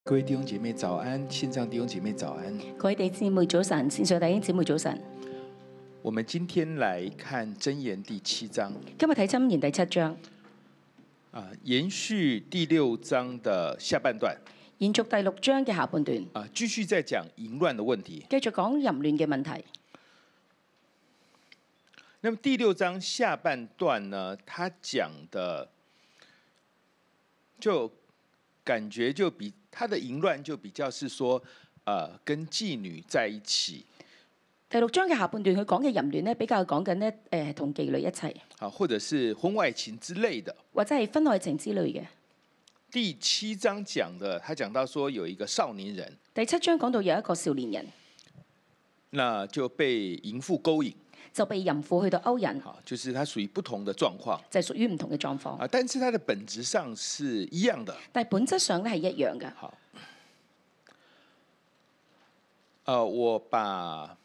各位弟兄姐妹早安，线上弟兄姐妹早安。 各位弟兄姊妹早晨，線上弟兄姊妹早晨。 我們今天來看箴言第7章。 今日睇箴言第7章， 延續第6章的下半段， 延續第6章嘅下半段， 繼續在講淫亂的問題。 繼續講淫亂嘅問題。 那麼第6章下半段呢，他講的就感覺就比他的淫亂就比較是說，跟妓女在一起。 第6章嘅下半段，佢講嘅淫亂呢，比較講緊呢，同妓女一齊， 或者是婚外情之類的， 或者係婚外情之類嘅。 第7章講的，他講到說有一個少年人， 第7章講到有一個少年人， 那就被淫婦勾引， 就被淫婦去到勾引， 就是他屬於不同的狀況， 就係屬於唔同嘅狀況。 但是它的本質上是一樣的， 但係本質上咧係一樣嘅。 好，我把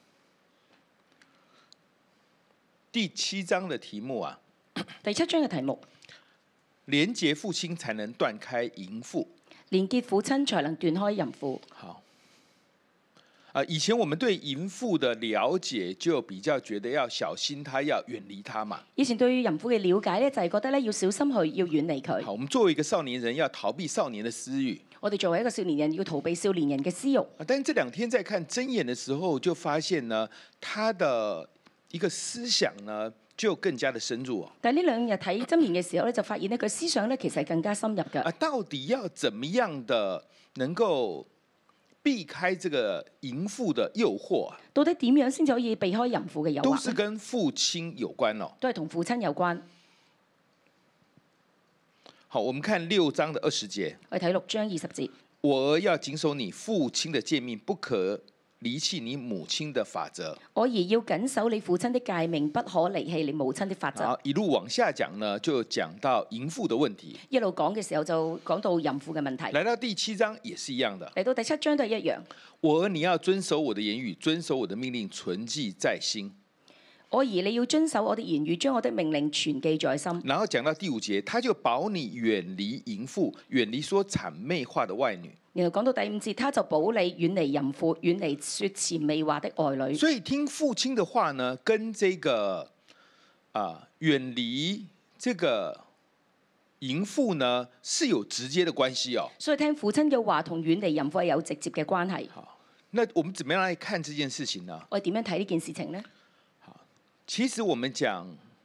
第7章的題目第7章嘅題目， 連結父親才能斷開淫婦， 連結父親才能斷開淫婦。 好，以前我們對淫婦的了解就比較覺得要小心他，要遠離他嘛。 以前對於淫婦嘅了解咧，就係覺得咧要小心去，要遠離佢。 好，我們作為一個少年人，要逃避少年的私欲。 我哋作為一個少年人，要逃避少年人嘅私欲。 但係這2天在看箴言的時候，就發現呢，他的一個思想呢，就更加的深入。 但係呢2日睇箴言嘅時候咧，就發現呢佢思想咧其實係更加深入嘅。 到底要怎麼樣的能夠避開這個淫婦的誘惑？ 到底點樣先至可以避開淫婦嘅誘惑？ 都是跟父親有關咯。 都係同父親有關。 好，我們看6章的20節。 我哋睇6章20節。 我兒要謹守你父親的誡命，不可離棄你母親的法則。 我兒要謹守你父親的誡命，不可離棄你母親的法則。 好，一路往下講呢，就講到淫婦的問題。 一路講嘅時候就講到淫婦嘅問題。 來到第7章也是一樣的。 嚟到第7章都係一樣。 我兒你要遵守我的言語，遵守我的命令，存記在心。 我兒你要遵守我的言語，將我的命令存記在心。 然後講到第5節，他就保你遠離淫婦，遠離說諂媚話的外女。 然後講到第5節，他就保你遠離淫婦，遠離說諂媚話的外女。 所以聽父親的話呢，跟這個遠離這個淫婦呢，是有直接的關係哦。 所以聽父親嘅話同遠離淫婦係有直接嘅關係。 好，那我們怎麼樣來看這件事情呢？ 我哋點樣睇呢件事情呢？ 其實我們講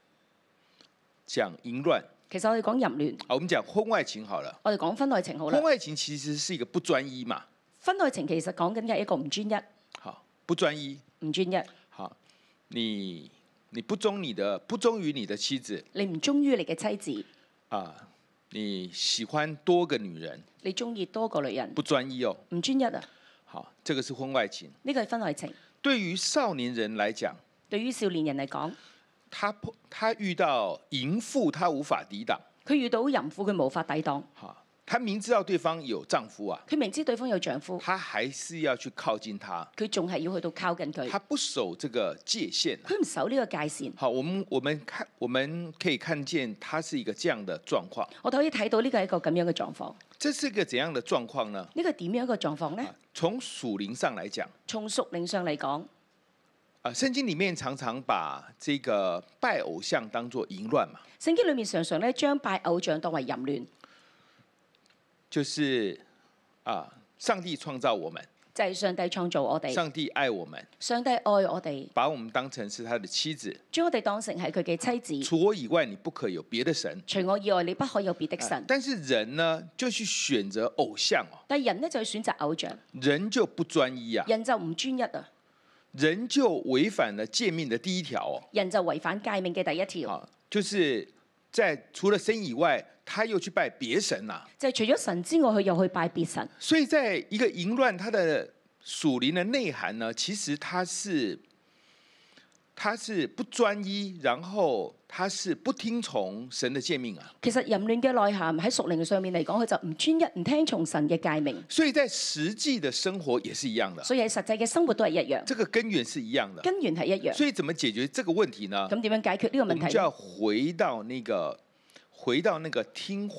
淫亂， 其實我哋講淫亂。 我們講婚外情好了。 我哋講婚外情好啦。 婚外情其實是一個不專一嘛。 婚外情其實講緊嘅係一個唔專一。 好，不專一。 唔專一。 好，你不忠於你的妻子。 你唔忠於你嘅妻子。 你喜歡多個女人。 你中意多個女人。 不專一哦。 唔專一啊。 好，這個是婚外情。 呢個係婚外情。對於少年人來講。 對於少年人嚟講， 他遇到淫婦，他無法抵擋。 佢遇到淫婦，佢無法抵擋。 他明知道對方有丈夫啊， 佢明知對方有丈夫， 他還是要去靠近他。 佢仲係要去到靠近佢。 他不守這個界限。 佢唔守呢個界線。 好，我們可以看見，他是一個這樣的狀況。 我哋可以睇到呢個係一個咁樣嘅狀況。 這是一個怎樣的狀況呢？ 呢個點樣一個狀況呢？ 從屬靈上來講， 從屬靈上嚟講。 聖經裡面常常把這個拜偶像當作淫亂嘛。 聖經裡面常常咧將拜偶像當為淫亂。 就是上帝創造我們。 就係上帝創造我哋。 上帝愛我們。 上帝愛我哋。 把我們當成是他的妻子。 將我哋當成係佢嘅妻子。 除我以外，你不可有別的神。 除我以外，你不可有別的神。 但是人呢，就去選擇偶像哦。 但係人呢，就去選擇偶像。 人就不專一啊。 人就唔專一啊。 人就違反了誡命的第1條哦。 人就違反誡命嘅第1條。 就是在除了神以外，他又去拜別神啦。 就係除咗神之外，佢又去拜別神。 所以在一個淫亂，它的屬靈的內涵呢，其實它是不專一，然後它是不聽從神的誡命啊。 其實淫亂嘅內涵喺屬靈上面嚟講，佢就唔專一，唔聽從神嘅誡命。 所以在實際的生活也是一樣的。 所以喺實際嘅生活都係一樣。 這個根源是一樣的。 根源係一樣。 所以怎麼解決這個問題呢？ 咁點樣解決呢個問題？ 我們就要回到那個聽話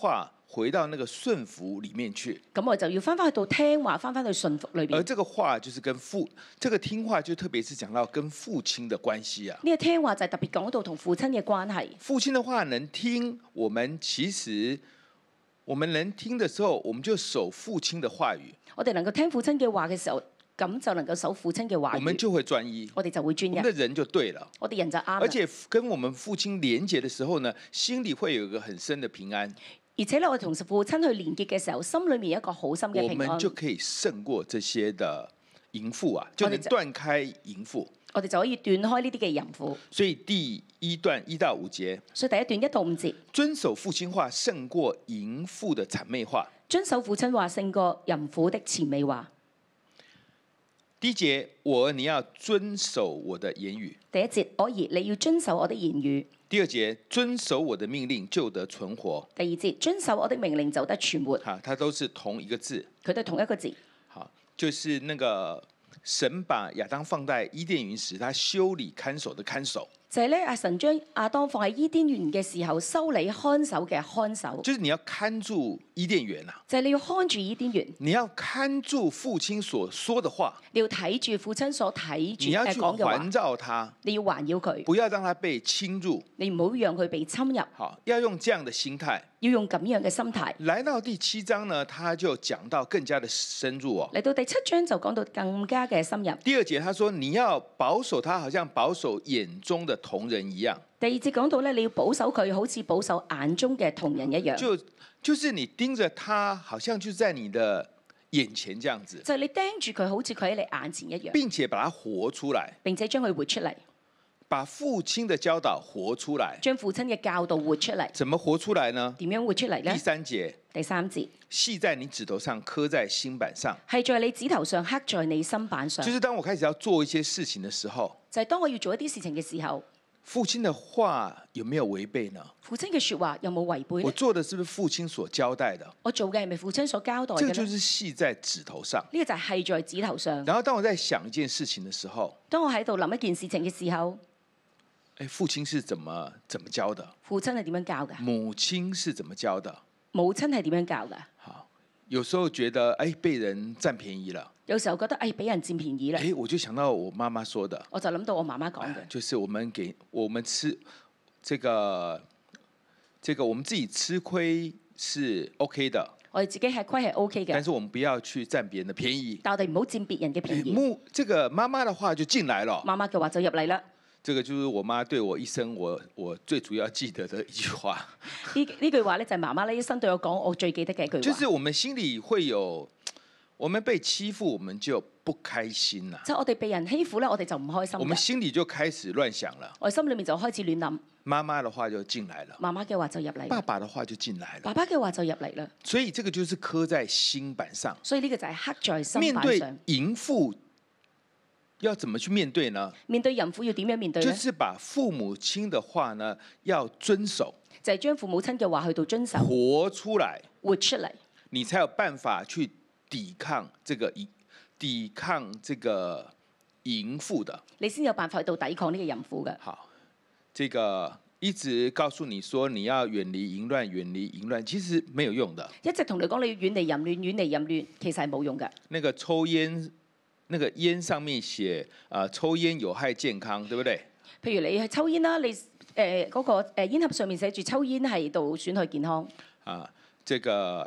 回到那个順服裡面去。 咁我就要翻去到聽話，翻去順服裏邊。 而這個話就是跟這個聽話就特別是講到跟父親的關係啊。 呢個聽話就係特別講到同父親嘅關係。 父親的話能聽，我們其實我們能聽的時候，我們就守父親的話語。 我哋能夠聽父親嘅話嘅時候，咁就能夠守父親嘅話語。 我們就會專一， 我哋就會專一。 我們的人就對了， 我哋人就啱。 而且跟我們父親連結的時候呢，心裡會有一個很深的平安。 而且咧，我哋同父親去連結嘅時候，心裏面有一個好深嘅平安。 我們就可以勝過這些的淫婦啊，就能斷開淫婦。 我哋就可以斷開呢啲嘅淫婦。 所以第一段1到5節， 所以第一段1到5節， 遵守父親話勝過淫婦的諂媚話。 遵守父親話勝過淫婦的諂媚話。 第1節，我兒你要遵守我的言語。 第1節，我兒你要遵守我的言語。 第2節，遵守我的命令就得存活。 第2節，遵守我的命令就得存活。 好，它都是同一個字。 佢都係同一個字。 好，就是那個神把亞當放在伊甸園時，他修理看守的看守。 就係咧，神將亞當放喺伊甸園嘅時候，修理看守嘅看守。 就是你要看住伊甸園啊！ 就係你要看住伊甸園。 你要看住父親所說的話。 你要睇住父親所睇住你要去講嘅話。 環繞他。 你要環繞佢。 不要讓他被侵入。 你唔好讓佢被侵入。 好，要用這樣的心態。 要用咁樣嘅心態。 來到第7章呢，他就講到更加的深入哦。 嚟到第7章就講到更加嘅深入。 第2節他說你要保守他，好像保守眼中的瞳人一樣。 第2節講到咧，你要保守佢，好似保守眼中嘅瞳人一樣。 就是你盯着他，好像就在你的眼前這樣子。 就係你盯住佢，好似佢喺你眼前一樣。 並且把它活出來。 並且將佢活出嚟。 把父親的教導活出來。 將父親嘅教導活出嚟。 怎麼活出來呢？ 點樣活出嚟呢？ 第3節。 第3節。 繫在你指頭上，刻在心板上。 係在你指頭上，刻在你心板上。 就是當我開始要做一些事情的時候。 就係當我要做一啲事情嘅時候。 父親的話有沒有違背呢？ 父親嘅說話有冇違背呢？ 我做的是不是父親所交代的？ 我做嘅係咪父親所交代嘅？ 這個就是繫在指頭上。 呢個就係繫在指頭上。 然後當我在想一件事情的時候， 當我喺度諗一件事情嘅時候， 父親是怎麼教的？ 父親係點樣教嘅？ 母親是怎麼教的？ 母親係點樣教嘅？ 好，有時候覺得被人佔便宜了。 有時候覺得俾人佔便宜啦。 我就想到我媽媽說的。 我就諗到我媽媽講嘅， 就是我們吃這個我們自己吃虧是 OK 的。 我哋自己吃虧係 OK 嘅。 但是我們不要去佔別人的便宜。 但我哋唔好佔別人嘅便宜。 這個媽媽的話就進來了。 媽媽嘅話就入嚟啦。 這個就是我媽對我一生我最主要記得的一句話。 呢句話咧就係媽媽呢一生對我講我最記得嘅一句話。 就是我們心裡會有，我們被欺負我們就不開心啦。 即係我哋被人欺負咧，我哋就唔開心。 我們心裡就開始亂想了。 我心裡面就開始亂諗。 媽媽的話就進來了。 媽媽嘅話就入嚟。 爸爸的話就進來了。 爸爸嘅話就入嚟啦。 所以這個就是刻在心板上。 所以呢個就係刻在心板上。 面對淫婦要怎麼去面對呢？ 面對淫婦要點樣面對呢？ 就是把父母親的話呢要遵守， 就係將父母親嘅話去到遵守， 活出來， 活出嚟， 你才有辦法去抵抗這個淫婦的。 你先有辦法去到抵抗呢個淫婦嘅。 好，這個一直告訴你說你要遠離淫亂，遠離淫亂，其實沒有用的。 一直同你講你要遠離淫亂，遠離淫亂，其實係冇用嘅。 那個抽煙。那個煙上面寫抽煙有害健康，對不對？ 譬如你去抽煙啦，你嗰個煙盒上面寫住抽煙係度損害健康。 這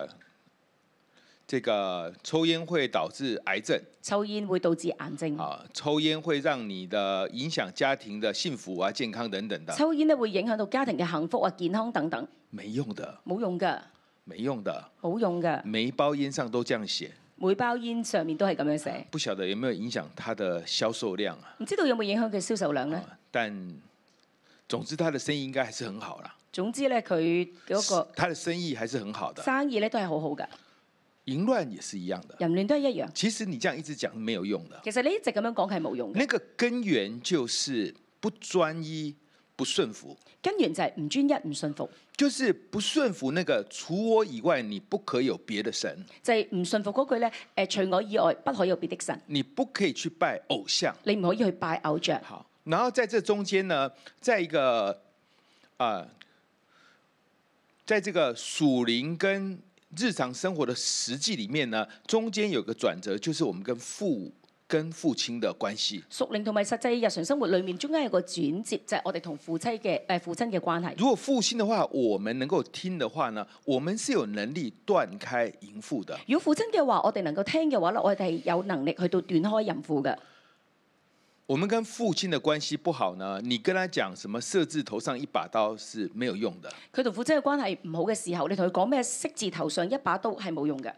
個抽煙會導致癌症。 抽煙會導致癌症。 抽煙會讓你的影響家庭的幸福啊、健康等等的。 抽煙咧會影響到家庭嘅幸福啊、健康等等。 沒用的。 冇用㗎。 沒用的。 冇用㗎。 每一包煙上都這樣寫。 每包煙上面都係咁樣寫。 不曉得有沒有影響它的銷售量啊？ 唔知道有冇影響佢銷售量呢？ 但總之，他的生意應該還是很好啦。 總之咧，佢嗰個他的生意還是很好的。 生意咧都係好好㗎。 淫亂也是一樣的。 淫亂都係一樣。 其實你這樣一直講是沒有用的。 其實你一直咁樣講係冇用嘅。 那個根源就是不專一、不順服。 根源就係唔專一、唔順服。 就是不順服那個除我以外你不可有別的神。 就係唔順服嗰句咧，除我以外不可有別的神。 你不可以去拜偶像。 你唔可以去拜偶像。 好，然後在這中間呢，在一個在这个屬靈跟日常生活的實際裡面呢，中間有個轉折，就是我們跟父親的關係。 屬靈同埋實際日常生活裏面，中間有個轉折，就係、是、我哋同父親嘅關係。 如果父親的話，我們能夠聽的話呢，我們是有能力斷開淫婦的。 如果父親嘅話，我哋能夠聽嘅話咧，我哋係有能力去到斷開淫婦嘅。 我們跟父親的關係不好呢，你跟他講什麼色字頭上一把刀是沒有用的。 佢同父親嘅關係唔好嘅時候，你同佢講咩色字頭上一把刀係冇用嘅。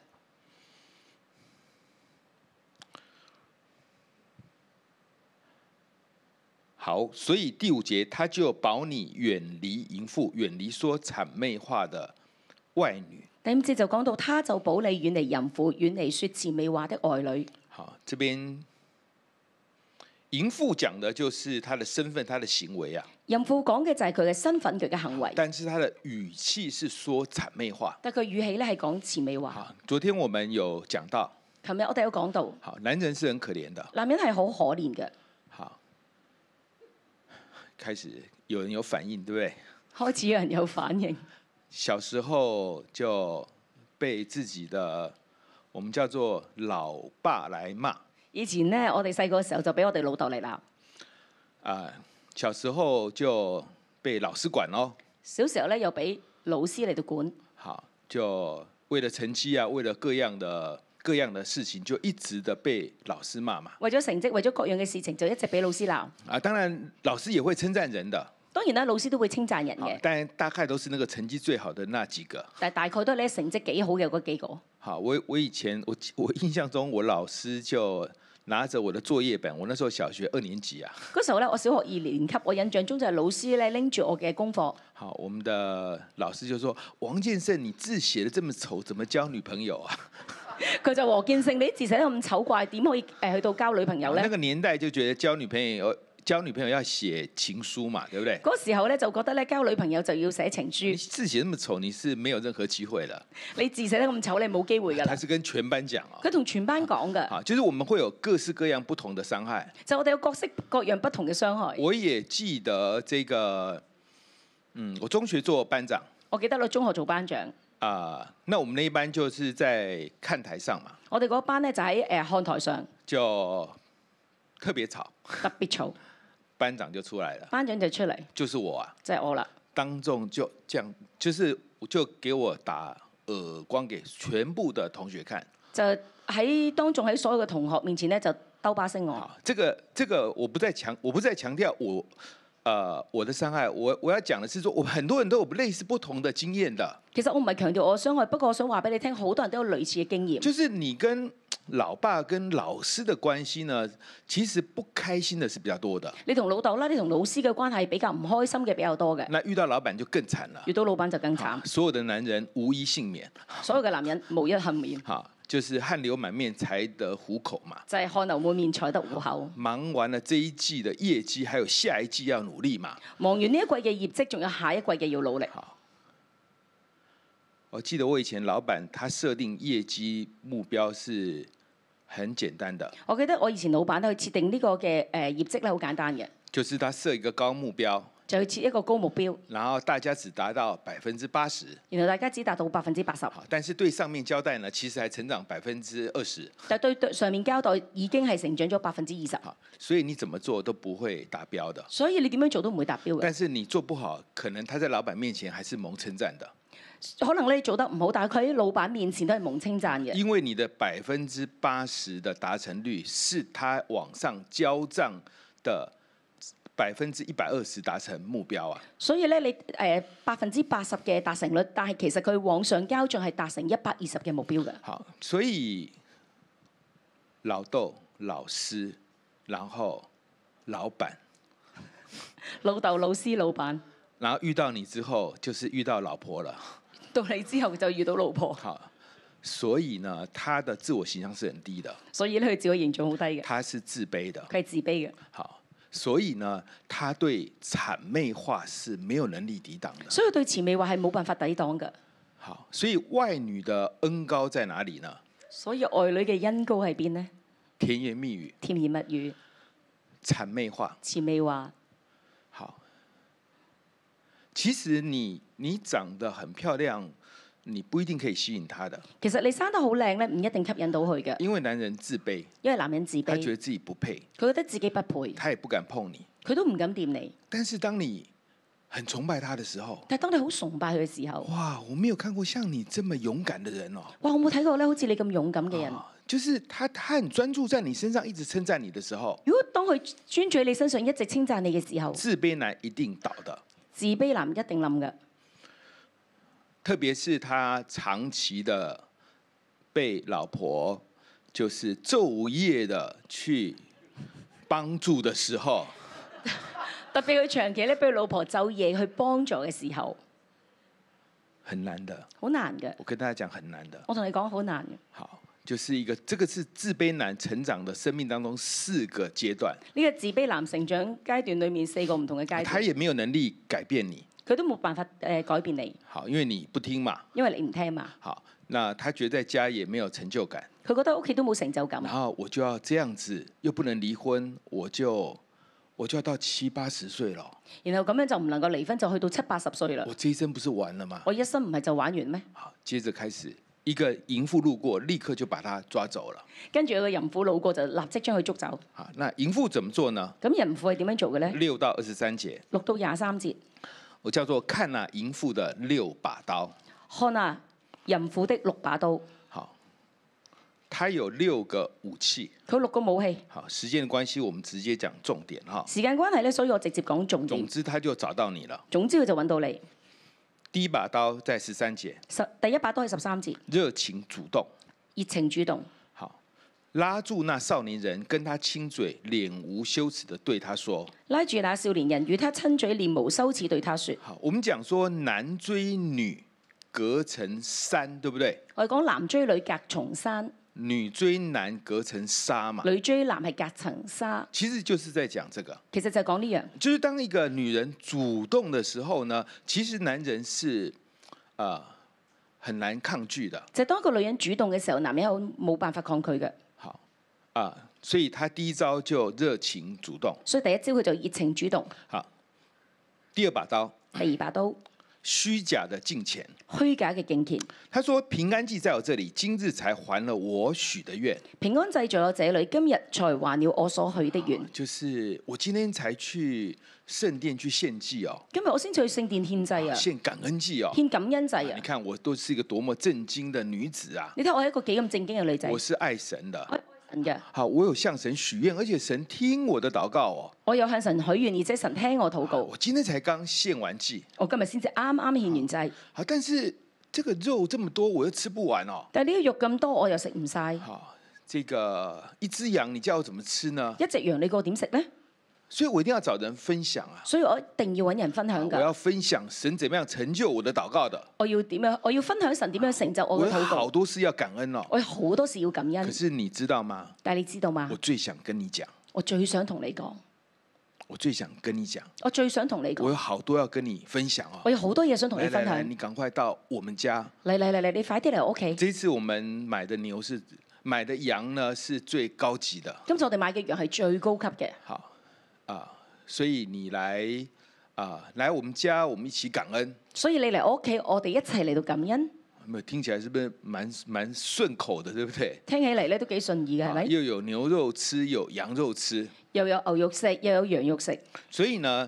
好，所以第5節，他就保你遠離淫婦，遠離說諂媚話的外女。 第5節就講到，他就保你遠離淫婦，遠離說諂媚話的外女。 好，這邊。淫婦講的就是他的身份，他的行為啊。 淫婦講嘅就係佢嘅身份，佢嘅行為。 但是他的語氣是說諂媚話。 但佢語氣咧係講諂媚話。 好，昨天我們有講到。 琴日我哋有講到。 好，男人是很可憐的。 男人係好可憐嘅。 好，開始有人有反應，對不對？ 開始有人有反應。 小時候就被自己的，我們叫做老爸來罵。 以前呢，我哋細個嘅時候就俾我哋老豆嚟鬧。 小時候就被老師管咯。 小時候咧又俾老師嚟到管。 好，就為了成績啊，為了各樣的事情，就一直的被老師罵嘛。 為咗成績，為咗各樣嘅事情，就一直俾老師鬧。 當然老師也會稱讚人的。 當然啦，老師都會稱讚人嘅。 但大概都是那個成績最好的那幾個。 但係大概都係咧成績幾好嘅嗰幾個。 好，我以前我印象中，我老師就拿着我的作業本，我那時候小學2年級啊。 嗰時候咧，我小學2年級，我印象中就係老師咧拎住我嘅功課。 好，我們的老師就說：王建勝，你字寫得這麼醜，怎麼交女朋友啊？ 佢就王建勝，你啲字寫得咁醜怪，點可以去到交女朋友咧？ 那個年代就覺得交女朋友要寫情書嘛，對不對？ 嗰時候咧就覺得咧交女朋友就要寫情書。 你字寫那麼醜，你是沒有任何機會的。 你字寫得咁醜，你冇機會㗎啦。 他是跟全班講啊。 佢同全班講㗎。 啊，就是我們會有各式各樣不同的傷害。 就我哋有各式各樣不同嘅傷害。 我也記得這個，我中學做班長。 我記得我中學做班長。 那我們那一班就是在看台上嘛。 我哋嗰班咧就喺看台上。 就特別吵。 特別嘈。 班長就出來了， 班長就出嚟， 就是我啊， 就係我啦。 當眾就這樣，就給我打耳光給全部的同學看， 就喺當眾喺所有嘅同學面前咧就兜巴星我。 好，這個我不再強調我的傷害，我要講的是說，我很多人都有類似不同的經驗的。 其實我唔係強調我傷害，不過我想話俾你聽，好多人都有類似嘅經驗。 就是你跟老爸跟老師的關係呢，其實不開心的是比較多的。 你同老豆啦，你同老師嘅關係比較唔開心嘅比較多嘅。 那遇到老闆就更慘了。 遇到老闆就更慘。 所有的男人無一幸免。 所有嘅男人無一幸免。 好，就是汗流滿面才得糊口嘛。 就係汗流滿面才得糊口。 忙完了這一季的業績，還有下一季要努力嘛。 忙完呢一季嘅業績，仲有下一季嘅要努力。 好，我記得我以前老闆他設定業績目標是很簡單的。 我記得我以前老闆都去設定呢個嘅業績咧，好簡單嘅。 就是他設一個高目標， 就去設一個高目標， 然後大家只達到80%， 然後大家只達到80%。 但是對上面交代呢，其實還成長20%。 但對上面交代已經係成長咗20%。 所以你怎麼做都不會達標的。 所以你點樣做都唔會達標嘅。 但是你做不好，可能他在老闆面前還是蒙稱讚的。 可能你做得唔好，但係佢喺老闆面前都係蒙稱讚嘅。 因為你的80%的達成率是他往上交賬的120%達成目標啊。所以咧， 你80%嘅達成率，但係其實佢往上交賬係達成120嘅目標嘅。 好，所以老豆、老師，然後老闆， 老豆、老師、老闆， 然後遇到你之後，就是遇到老婆了。 到你之後就遇到老婆。 好，所以呢，他的自我形象是很低的。 所以咧，佢自我形象好低嘅。 他是自卑的。 佢係自卑嘅。 好，所以呢，他對諂媚話是沒有能力抵擋的。 所以對諂媚話係冇辦法抵擋嘅。 好，所以外女的恩膏在哪裡呢？ 所以外女嘅恩膏喺邊呢？ 甜言蜜語。 甜言蜜語。 諂媚話。 諂媚話。 好。 其實你長得很漂亮，你不一定可以吸引他的。 其實你生得好靚咧，唔一定吸引到佢嘅。 因為男人自卑， 因為男人自卑， 他覺得自己不配， 佢覺得自己不配， 他也不敢碰你。 佢都唔敢掂你。 但是當你很崇拜他的時候， 但係當你好崇拜佢嘅時候， 哇！我沒有看過像你這麼勇敢的人哦。 哇！我冇睇過咧，好似你咁勇敢嘅人。 就是他很專注在你身上，一直稱讚你的時候， 如果當佢專注喺你身上，一直稱讚你嘅時候， 自卑男一定倒的。 自卑男一定冧嘅。 特別是他長期的被老婆就是晝夜的去幫助的時候， 特別佢長期咧俾佢老婆晝夜去幫助嘅時候， 很難的。 好難嘅。 我跟大家講很難的。 我同你講好難嘅。 好，就是一個，這個是自卑男成長的生命當中4個階段。 呢個自卑男成長階段裡面4個唔同嘅階段。 他也沒有能力改變你。 佢都冇辦法改變你。 好，因為你不聽嘛。 因為你唔聽嘛。 好，那他覺得在家也沒有成就感。 佢覺得屋企都冇成就感。 然後我就要這樣子，又不能離婚，我就要到70、80歲了。 然後咁樣就唔能夠離婚，就去到70、80歲啦。 我這一生不是完了嗎？ 我一生唔係就玩完咩？ 好，接着開始，一個淫婦路過，立刻就把他抓走了。 跟住有個淫婦路過就立即將佢捉走。 好，那淫婦怎麼做呢？ 咁淫婦係點樣做嘅咧 6到23節。 6到23節。 我叫做看那淫婦的6把刀。 看啊，淫婦的6把刀。 好，他有6個武器。 佢6個武器。 好，時間的關係，我們直接講重點哈。 時間關係咧，所以我直接講重點。 總之，他就找到你了。 總之佢就揾到你。 第一把刀在13節。 第一把刀係13節。 熱情主動。 熱情主動。 好，拉住那少年人，跟他親嘴，臉無羞恥的對他說。 拉住那少年人，與他親嘴，臉無羞恥對他說。 好，我們講說男追女隔層山，對不對？ 我哋講男追女隔重山。 女追男隔層紗嘛。 女追男係隔層紗。 其實就是在講這個。 其實就係講呢樣。 就是當一個女人主動的時候呢，其實男人是很難抗拒的。 就係當一個女人主動嘅時候，男人有冇辦法抗拒嘅。 好所以他第一招就熱情主動。 所以第一招佢就熱情主動。 好，第二把刀。 第二把刀。 虛假的敬虔。 虛假嘅敬虔。 他說：平安祭在我這裡，今日才還了我許的願。 平安祭在我這裡，今日才還了我所許的願。 就是我今天才去聖殿去獻祭哦。 今日我先去聖殿獻祭啊。 獻感恩祭哦。 獻感恩祭啊。 你看我都是一個多麼正經的女子啊。 你睇我係一個幾咁正經嘅女仔。 我是愛神的。 好， 我有向神許願，而且神聽我的禱告哦。 我有向神許願，而且神聽我禱告。 我今天才剛獻完祭。 我今日先至啱啱獻完祭。 好，但是這個肉這麼多，我又吃不完哦。 但係呢個肉咁多，我又食唔晒。 好，這個一隻羊，你叫我怎麼吃呢？ 一隻羊你叫我點食呢？ 所以我一定要找人分享啊。 所以我一定要揾人分享㗎。 我要分享神怎麼樣成就我的禱告的。 我要點樣？我要分享神點樣成就我嘅禱告。 我有好多事要感恩哦。 我有好多事要感恩。 可是你知道嗎？ 但係你知道嗎？ 我最想跟你講。 我最想同你講。 我最想跟你講。 我最想同你講。 我有好多要跟你分享哦。 我有好多嘢想同你分享。 來，你趕快到我們家。 嚟，你快啲嚟我屋企。 這次我們買的羊呢，是最高級的。 今次我哋買嘅羊係最高級嘅。 好所以你來我們家，我們一起感恩。 所以你嚟我屋企，我哋一齊嚟到感恩。 聽起來是不是蠻順口的，對不對？ 聽起嚟咧都幾順意嘅，係咪？ 又有牛肉吃，有羊肉吃， 又有牛肉食，又有羊肉食。 所以呢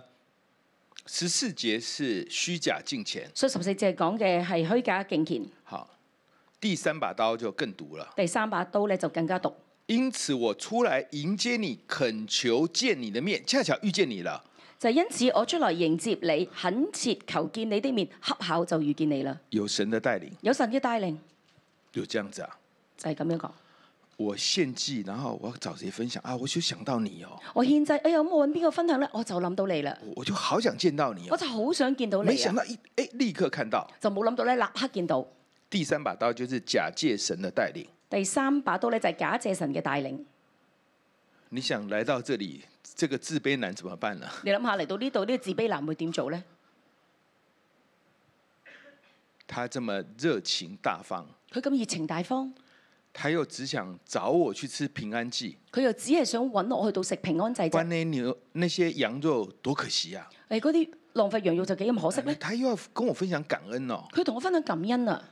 ，14節是虛假敬虔。 所以14節講嘅係虛假敬虔。 好，第3把刀就更毒了。 第3把刀咧就更加毒。 因此我出來迎接你，懇求見你的面，恰巧遇見你了。 就因此我出來迎接你，懇切求見你的面，恰巧就遇見你啦。 有神的帶領， 有神嘅帶領， 有這樣子啊？ 就係咁樣講。 我獻祭，然後我要找誰分享啊？我就想到你哦。 我獻祭，哎呀，咁我揾邊個分享咧？我就諗到你啦。 我就好想見到你哦。 我就好想見到你。 沒想到立刻看到。 就冇諗到咧，立刻見到。 第3把刀就是假借神的帶領。 第3把刀咧就係假借神嘅帶領。 你想來到這裡，這個自卑男怎麼辦呢？ 你諗下嚟到呢度，呢個自卑男會點做呢？ 他這麼熱情大方， 佢咁熱情大方， 他又只想找我去吃平安祭， 佢又只係想揾我去到食平安祭啫。 關那些羊肉多可惜啊！ 嗰啲浪費羊肉就幾咁可惜咧？ 他又要跟我分享感恩哦， 佢同我分享感恩啊，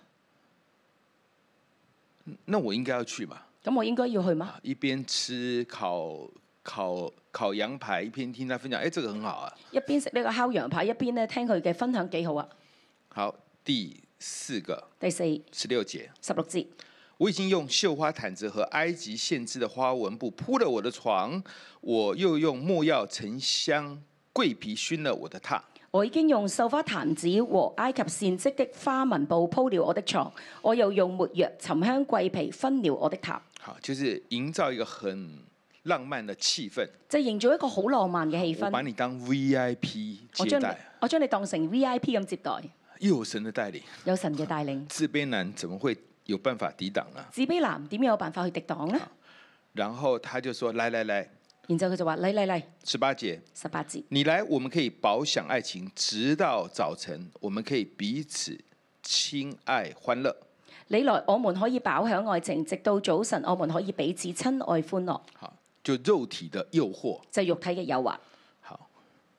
那我應該要去嘛？ 咁我應該要去嗎？ 一邊吃烤羊排，一邊聽他分享，哎，這個很好啊。 一邊食呢個烤羊排，一邊咧聽佢嘅分享幾好啊。 好，第4個， 第4 16節。 16節， 我已經用繡花毯子和埃及線織的花紋布鋪了我的床，我又用沒藥、沉香、桂皮熏了我的榻。 我已經用繡花毯子和埃及線織的花紋布鋪了我的床，我又用沒藥、沉香、桂皮熏了我的榻。 好，就是營造一個很浪漫的氣氛， 即係營造一個好浪漫嘅氣我把氛。 你當 VIP 接待， 我將你當成 VIP 咁接待， 又有神的帶領， 有神嘅帶領。 自卑男怎麼會有辦法抵擋呢？ 自卑男點樣有辦法去敵擋呢？ 然後他就說：來來來然之後佢就話：嚟嚟嚟 ，18節， 18節， 你來，我們可以飽享愛情，直到早晨，我們可以彼此親愛歡樂。 你來，我們可以飽享愛情，直到早晨，我們可以彼此親愛歡樂。 好，就肉體的誘惑， 就係肉體嘅誘惑。 好，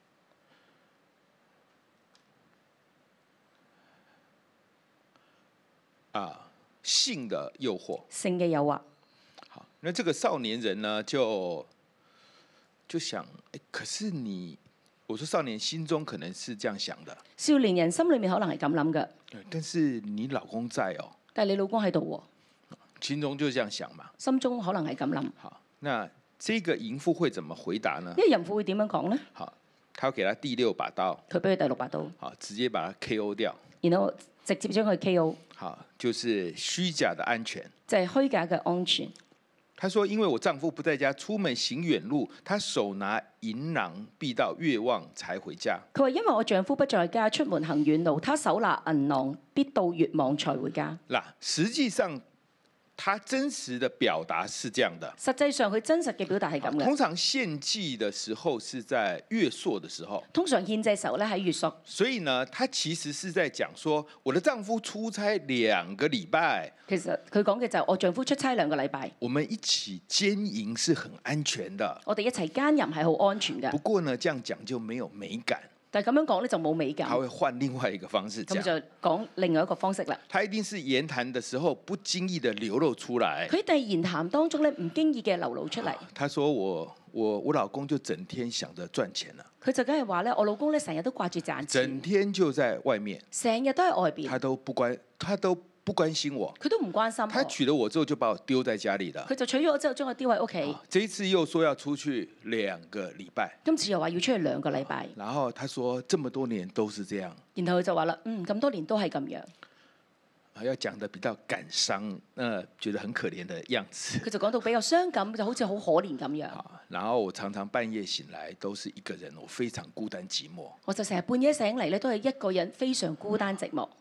性的誘惑， 性嘅誘惑。 好，那這個少年人呢，就想，可是你，我說少年心中可能是這樣想的， 少年人心裏面可能係咁諗嘅， 但是你老公在哦， 但係你老公喺度喎， 心中就這樣想嘛。 心中可能係咁諗。 好，那這個淫婦會怎麼回答呢？ 呢個淫婦會點樣講呢？ 好，他要給他第6把刀， 佢俾佢第6把刀， 啊好，直接把他 KO 掉。 然後直接將佢 KO， 好，就是虛假的安全。 就係虛假嘅安全。 他說：因為我丈夫不在家，出門行遠路，他手拿銀囊，必到月望才回家。 佢話：因為我丈夫不在家，出門行遠路，他手拿銀囊，必到月望才回家。 嗱，實際上他真實的表達是這樣的。 實際上佢真實嘅表達係咁嘅。 通常獻祭的時候是在月朔的時候， 通常獻祭時候咧喺月朔， 所以呢，他其實是在講說，我的丈夫出差2個禮拜， 其實佢講嘅就係我丈夫出差2個禮拜， 我們一起奸淫是很安全的。 我哋一齊奸淫係好安全嘅不。過呢，這樣講就沒有美感， 但係咁樣講咧就冇美感他，會換另外一個方式講。 咁就講另外一個方式啦。 他一定是言談的時候不經意的流露出來。 佢喺言談當中咧唔經意嘅流露出嚟， 他說我老公就整天想着賺錢了， 佢就梗係話咧，我老公咧成日都掛住賺錢， 整天就在外面， 成日都喺外邊， 他都不關心我。 佢都唔關心他我。 娶了我之後就把我丟在家裡了。 佢就娶咗我之後將我丟喺屋企， 這一次又說要出去2個禮拜， 今次又話要出去2個禮拜， 然後他說這麼多年都是這樣， 然後佢就話啦，咁多年都係咁樣， 要講得比較感傷，覺得很可憐的樣子。 佢就講到比較傷感，就好似好可憐咁樣。 然後我常常半夜醒來都是一個人，我非常孤單寂寞。 我就成日半夜醒嚟咧，都係一個人，非常孤單寂寞。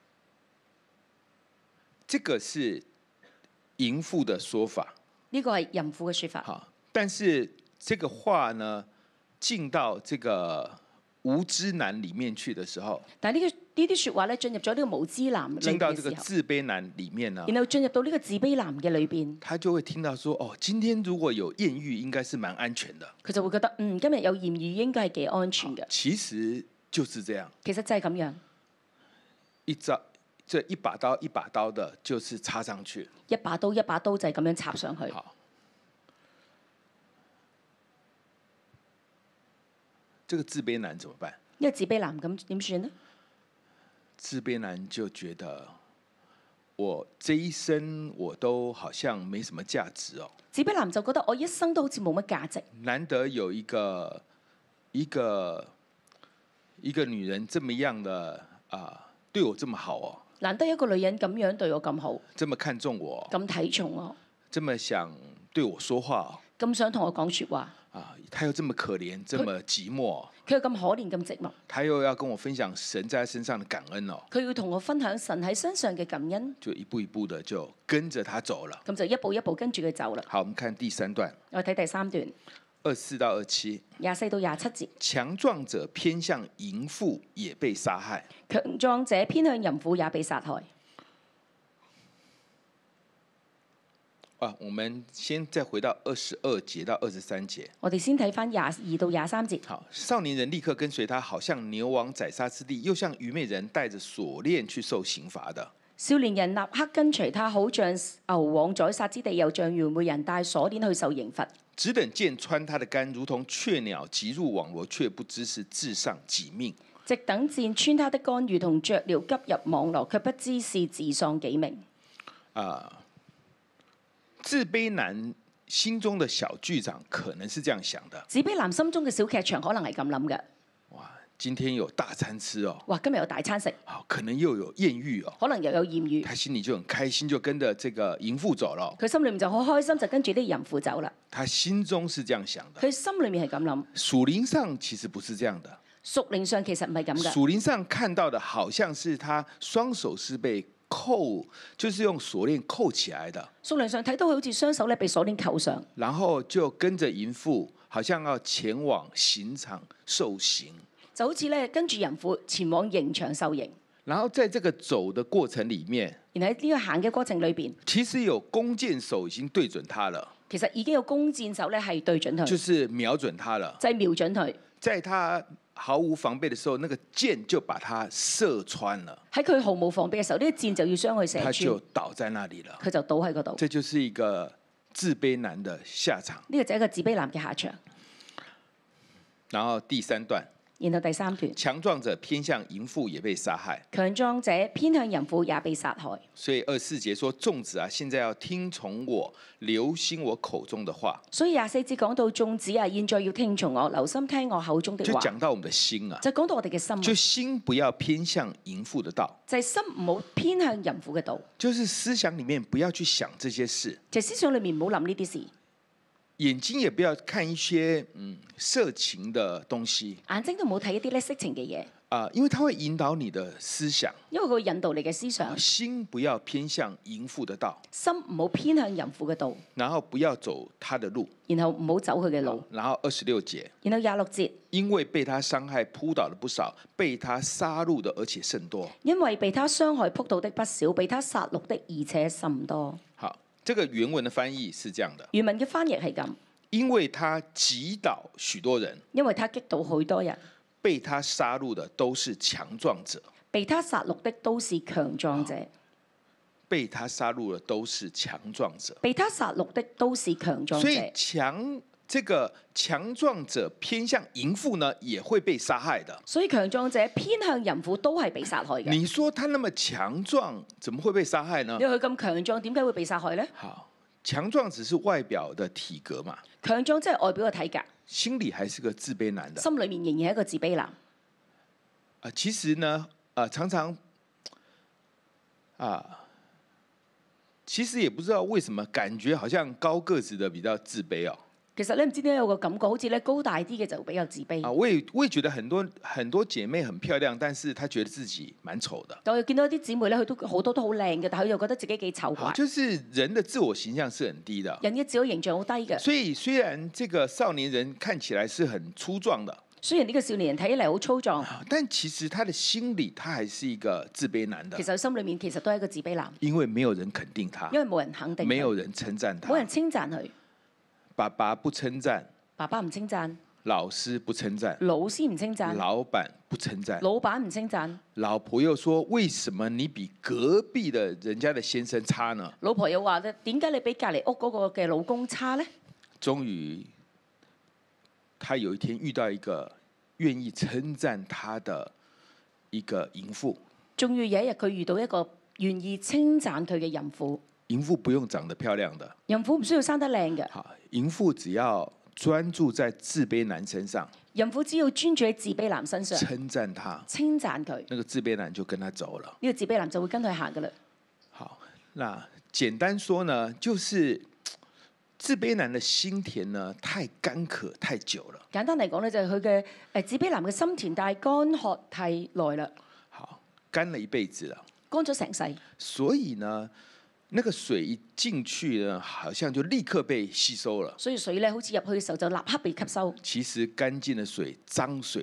這個是淫婦的說法， 呢個係淫婦嘅説法。 好，但是這個話呢，進到這個無知男裡面去的時候， 但係呢啲説話咧，進入咗呢個無知男裏進到這個邊嘅時候， 自卑男裡面呢， 然後進入到呢個自卑男嘅裏邊， 他就會聽到說：哦，今天如果有豔遇，應該是蠻安全的。 佢就會覺得今日有豔遇應該係幾安全嘅。 其實就是這樣， 其實就係咁樣， 一把刀一把刀的，就是插上去。 一把刀一把刀就係咁樣插上去。 好，這個自卑男怎麼辦？ 呢個自卑男咁點算呢？ 自卑男就覺得我這一生我都好像沒什麼價值哦。 自卑男就覺得我一生都好似冇乜價值。 難得有一個女人這麼樣的對我這麼好哦。 難得一個女人咁樣對我咁好， 這麼看重我， 咁睇重我， 這麼想對我說話哦。 咁想同我講説話。 他又這麼可憐，這麼寂寞， 佢又咁可憐咁寂寞， 他又要跟我分享神在他身上的感恩哦。 佢要同我分享神喺身上嘅感恩， 就一步一步的就跟着他走了。 咁就一步一步跟住佢走啦。 好，我們看第3段， 我睇第3段 24到27。 24到27節， 強壯者偏向淫婦，也被殺害。 強壯者偏向淫婦，也被殺害。 我们先再回到22节到23節。 我哋先睇翻22到23節。 好，少年人立刻跟隨他，好像牛往宰殺之地，又像愚昧人帶着鎖鏈去受刑罰的。 少年人立刻跟隨他，好像牛往宰殺之地，又像愚昧人帶鎖鏈去受刑罰。 只等箭穿他的肝，如同雀鳥急入網羅，卻不知是自喪己命。 直等箭穿他的肝，如同雀鳥急入網羅，卻不知是自喪己命。 自卑男心中的小劇場可能是這樣想的： 自卑男心中嘅小劇場可能係咁諗嘅。 哇，今天有大餐吃哦！ 哇，今日有大餐食， 好，可能又有豔遇哦。 可能又有豔遇， 他心裡就很開心，就跟着這個淫婦走了。 佢心裏面就好開心，就跟住啲淫婦走啦。 他心中是這樣想的， 佢心裏面係咁諗。 屬靈上其實不是這樣的， 屬靈上其實唔係咁嘅。 屬靈上看到的好像是他雙手是被扣，就是用鎖鏈扣起來的。 屬靈上睇到佢好似雙手咧被鎖鏈扣上， 然後就跟着淫婦，好像要前往刑場受刑。 就好似咧跟住淫婦前往刑場受刑。 然後在這個走的過程裡面， 然後喺呢個行嘅過程裏邊， 其實有弓箭手已經對準他了， 其實已經有弓箭手咧係對準佢， 就是瞄準他了， 就係瞄準佢。 在他毫無防備的時候，那個箭就把他射穿了， 喺佢毫無防備嘅時候，呢個箭就要將佢射他就穿， 倒在那裡了。 佢就倒喺嗰度。 這就是一個自卑男的下場。 呢個就係一個自卑男嘅下場。 然後第3段。 然後第3段， 強壯者偏向淫婦也被殺害。 強壯者偏向淫婦也被殺害。 所以24節說，眾子啊，現在要聽從我，留心我口中的話。 所以24節講到眾子啊，現在要聽從我，留心聽我口中的話。 就講到我們的心啊， 就講到我哋嘅心啊， 就心不要偏向淫婦的道， 就係心唔好偏向淫婦嘅道， 就是思想裡面不要去想這些事， 就思想裏面唔好諗呢啲事， 眼睛也不要看一些色情的東西眼睛都唔好睇一啲咧色情嘅嘢， 因為它會引導你的思想。 因為佢會引導你嘅思想。 心不要偏向淫婦的道， 心唔好偏向淫婦嘅道， 然後不要走他的路， 然後唔好走佢嘅路。 然後26節， 然後26節， 因為被他傷害撲倒的不少，被他殺戮的而且甚多。 因為被他傷害撲倒的不少，被他殺戮的而且甚多。 好，這個原文的翻譯是這樣的， 原文嘅翻譯係咁， 因為他擊倒許多人， 因為他擊倒許多人， 被他殺戮的都是強壯者， 被他殺戮的都是強壯者， 被他殺戮的都是強壯者， 被他殺戮的都是強壯所以者。 這個強壯者偏向淫婦呢，也會被殺害的。 所以強壯者偏向淫婦都係被殺害嘅。 你說他那麼強壯，怎麼會被殺害呢？ 因為佢咁強壯，點解會被殺害呢？ 好，強壯只是外表的體格嘛， 強壯即係外表嘅體格， 心裡還是個自卑男的。 心裏面仍然係一個自卑男。 其實呢，常常其實也不知道為什麼，感覺好像高個子的比較自卑哦。 其實你唔知點解有個感覺，好似咧高大啲嘅就比較自卑。 我也覺得很多姐妹很漂亮，但是她覺得自己蠻醜的。 但我又見到啲姊妹咧，佢都好多都好靚嘅，但係佢又覺得自己幾醜怪。 就是人的自我形象是很低的。 人嘅自我形象好低嘅。 所以雖然這個少年人看起來是很粗壯的， 雖然呢個少年人睇起嚟好粗壯， 但其實他的心裡他還是一個自卑男的。 其實心裏面其實都係一個自卑男， 因為沒有人肯定他， 因為冇人肯定佢， 沒有人稱讚他， 冇人稱讚佢， 爸爸不稱讚， 爸爸唔稱讚， 老師不稱讚， 老師唔稱讚， 老闆不稱讚， 老闆唔稱讚， 老婆又說：為什麼你比隔壁的人家的先生差呢？ 老婆又話咧：點解你比隔離屋嗰個嘅老公差呢？ 終於，他有一天遇到一個願意稱讚他的一個淫婦。 終於有一日，佢遇到一個願意稱讚佢嘅淫婦。 淫婦不用長得漂亮的， 淫婦唔需要生得靚嘅。 好，淫婦只要專注在自卑男身上， 淫婦只要專注喺自卑男身上， 稱讚他， 稱讚佢， 那個自卑男就跟他走了。 呢個自卑男就會跟佢行噶啦。 好，那簡單說呢，就是自卑男的心田呢太乾渴太久了。 簡單嚟講咧，就係佢嘅自卑男嘅心田，但係乾渴太耐啦。 好，乾了一輩子了， 乾咗成世。 所以呢，那個水一進去呢，好像就立刻被吸收了。 所以水咧，好似入去嘅時候就立刻被吸收。 其實乾淨的水、髒水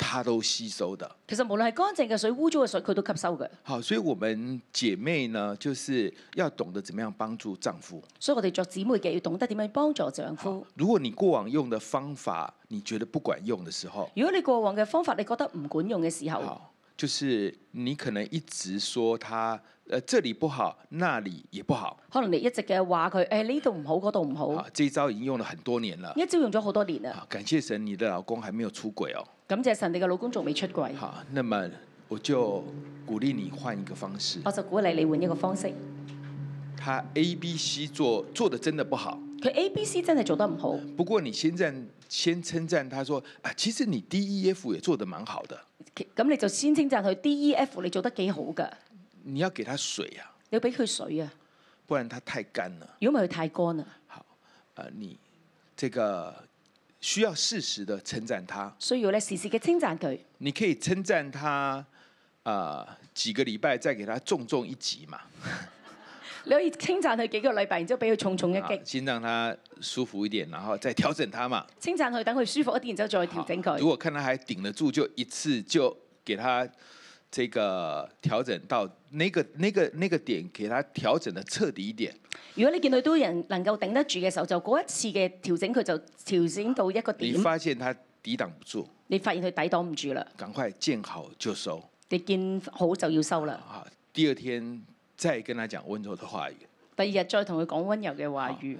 他都吸收的。 其實無論係乾淨嘅水、污糟嘅水，佢都吸收嘅。 好，所以我們姐妹呢，就是要懂得怎麼樣幫助丈夫。 所以我哋作姊妹嘅要懂得點樣幫助丈夫。 如果你過往用的方法你覺得不管用的時候， 如果你過往嘅方法你覺得唔管用嘅時候， 好，就是你可能一直說他這裡不好，那裡也不好。 可能你一直嘅話佢呢度唔好，嗰度唔好。 這一招已經用了很多年了。 一招用咗好多年啦。 感謝神，你的老公還沒有出軌哦。 感謝神，你嘅老公仲未出軌。 好，那麼我就鼓勵你換一個方式。 我就鼓勵你換一個方式。 他 A、B、C 做得真的不好。 佢 A、B、C 真係做得唔好。 不過你先稱讚他說其實你 D、E、F 也做得蠻好的。 咁你就先稱讚佢 D、E、F 你做得幾好㗎。 你要給他水啊。 你要俾佢水啊。 不然他太乾了。 如果唔係佢太乾啦。 好，你這個需要適時的稱讚他。 需要咧時時嘅稱讚佢。你可以稱讚他幾個禮拜，再給他重一擊嘛。 你可以稱讚佢幾個禮拜，然之後俾佢重一擊。 先讓他舒服一點，然後再調整他嘛。 稱讚佢，等佢舒服一啲，然之後再調整佢。 如果看他還頂得住，就一次就給他這個調整到那個點，給他調整得徹底一點。 如果你見到都人能夠頂得住嘅時候，就嗰一次嘅調整，佢就調整到一個點。 你發現他抵擋不住， 你發現佢抵擋唔住啦， 趕快見好就收。 你見好就要收啦。 第二天再跟他講溫柔的話語。 第二日再同佢講溫柔嘅話語。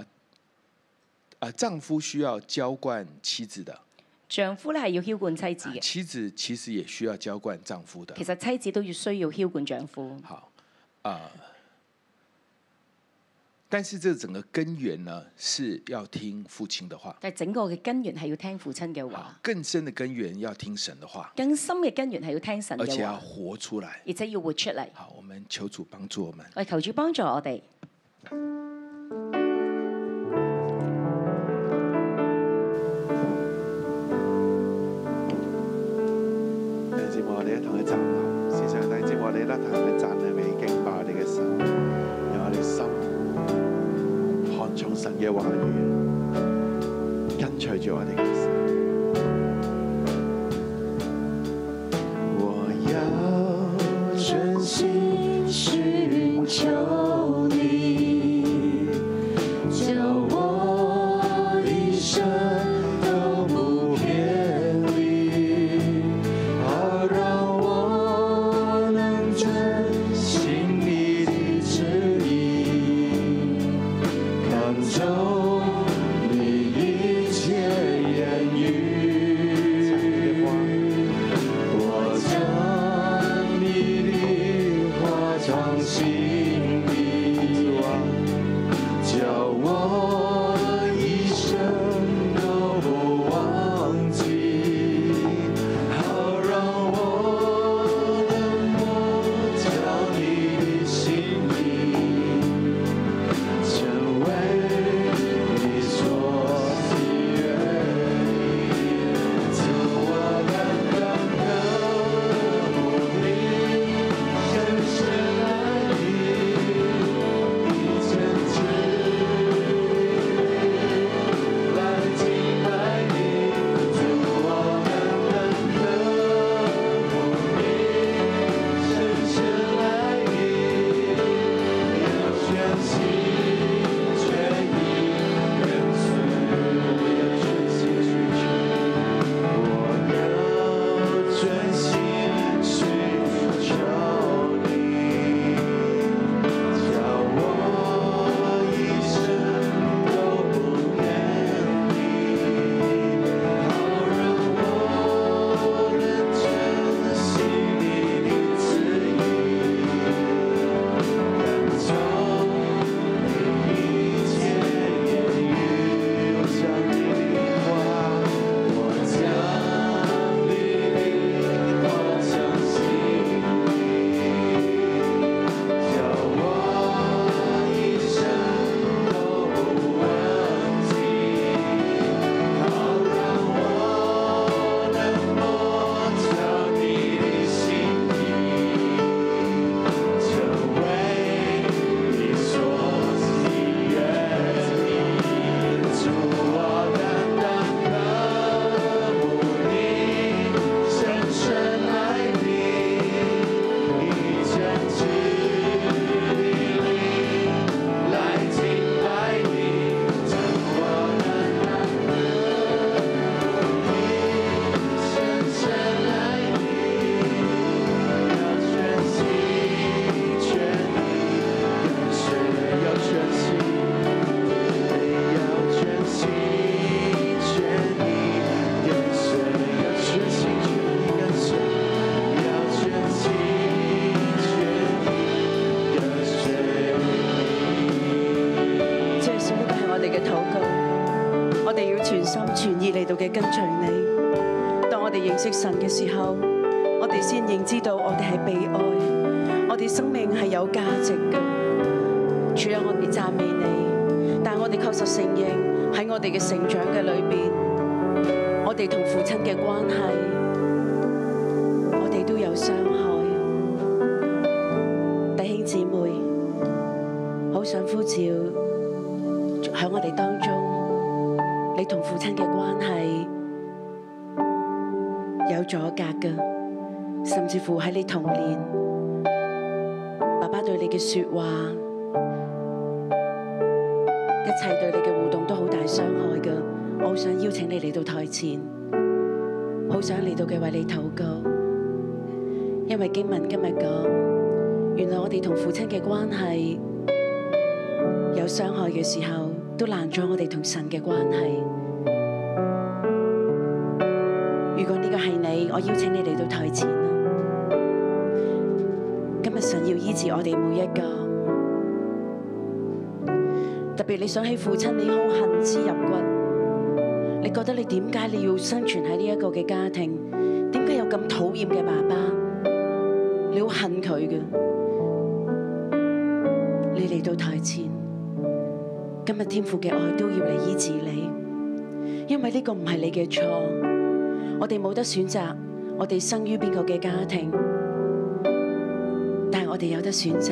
丈夫需要澆灌妻子的。 丈夫咧係要澆灌妻子嘅。 妻子其實也需要澆灌丈夫的。 其實妻子都要需要澆灌丈夫。 好，但是這整個根源呢，是要聽父親的話。 但係整個嘅根源係要聽父親嘅話。 更深嘅根源要聽神的話。 更深嘅根源係要聽神嘅話。 而且要活出來。 而且要活出嚟。 好，我們求主幫助我們。 我哋求主幫助我哋。 弟兄姊妹，我哋一同去站立，線上弟兄姊妹，我哋一同去讚美敬拜我哋嘅神，讓我哋心看重神嘅話語，跟隨住我哋嘅神。我要專心尋求你，叫我一生都不偏離，好讓我能遵行你的旨意，看重你一切言語，我將你的話藏心裡，叫我一生都不忘記，好讓我能摸着你的心意，成為心全意嚟到嘅跟隨你。當我哋認識神嘅時候，我哋先認知到我哋係被愛，我哋生命係有價值嘅。主啊，我哋讚美你，但係我哋確實承認喺我哋嘅成長嘅裏邊，我哋同父親嘅關係，我哋都有傷害。弟兄姊妹，好想呼召喺我哋當中，你同父親嘅關係有阻隔嘅，甚至乎喺你童年，爸爸對你嘅說話，一切對你嘅互動都好大傷害嘅。我好想邀請你嚟到台前，好想嚟到嘅為你禱告，因為經文今日講，原來我哋同父親嘅關係有傷害嘅時候，都攔咗我哋同神嘅關係。如果呢個係你，我邀請你嚟到台前啦。今日神要醫治我哋每一個，特別你想起父親，你好恨之入骨，你覺得你點解你要生存喺呢一個嘅家庭？點解有咁討厭嘅爸爸？你好恨佢嘅，你嚟到台前，今日天父嘅愛都要嚟醫治你，因為呢個唔係你嘅錯。我哋冇得選擇，我哋生於邊個嘅家庭，但係我哋有得選擇，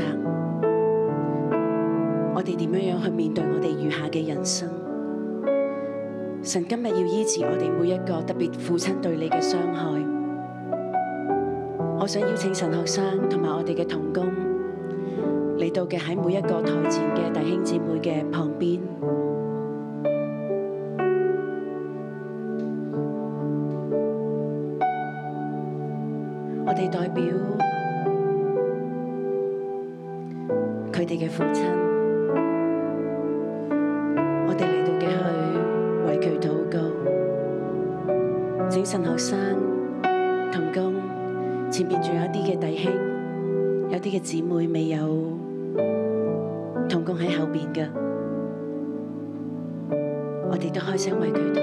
我哋點樣去面對我哋餘下嘅人生。神今日要醫治我哋每一個，特別父親對你嘅傷害。我想邀請神學生同埋我哋嘅同工嚟到嘅喺每一個台前嘅弟兄姊妹嘅旁邊。我哋代表佢哋嘅父親，我哋嚟到嘅去為佢禱告。請神學生同工，前面仲有一啲嘅弟兄，有啲嘅姊妹未有同工喺後邊嘅，我哋都開聲為佢禱告。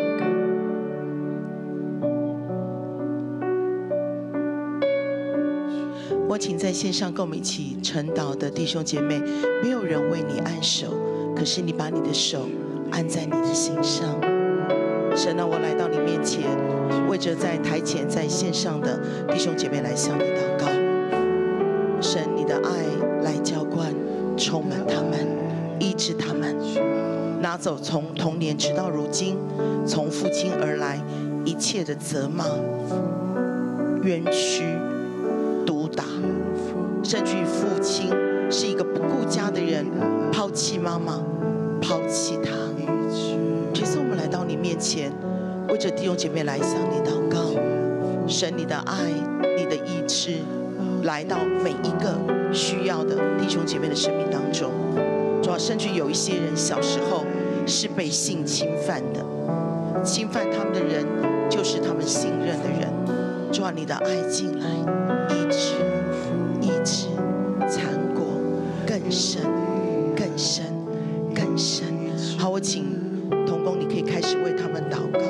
我請在線上跟我們一起晨禱的弟兄姐妹，沒有人為你按手，可是你把你的手按在你的心上。神啊，我來到你面前，為着在台前在線上的弟兄姐妹來向你禱告。神，你的愛來澆灌充滿他們，醫治他們，拿走從童年直到如今從父親而來一切的責罵、冤屈、毒打，甚至於父親是一個不顧家的人，拋棄媽媽，拋棄他。這次我們來到你面前，為着弟兄姐妹來向你禱告，神，你的愛，你的醫治來到每一個需要的弟兄姐妹的生命當中。主要甚至有一些人小時候是被性侵犯的，侵犯他們的人就是他們信任的人。主要你的愛進來，醫治、醫治、纏裹更深、更深、更深。好，我請同工，你可以開始為他們禱告。